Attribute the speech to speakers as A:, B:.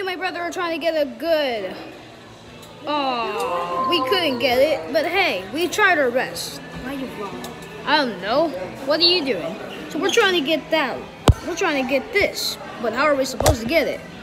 A: and my brother are trying to get a good. Oh, we couldn't get it, but hey, we tried our best.
B: Why are you wrong?
A: I don't know. What are you doing? So we're trying to get that. We're trying to get this, but how are we supposed to get it?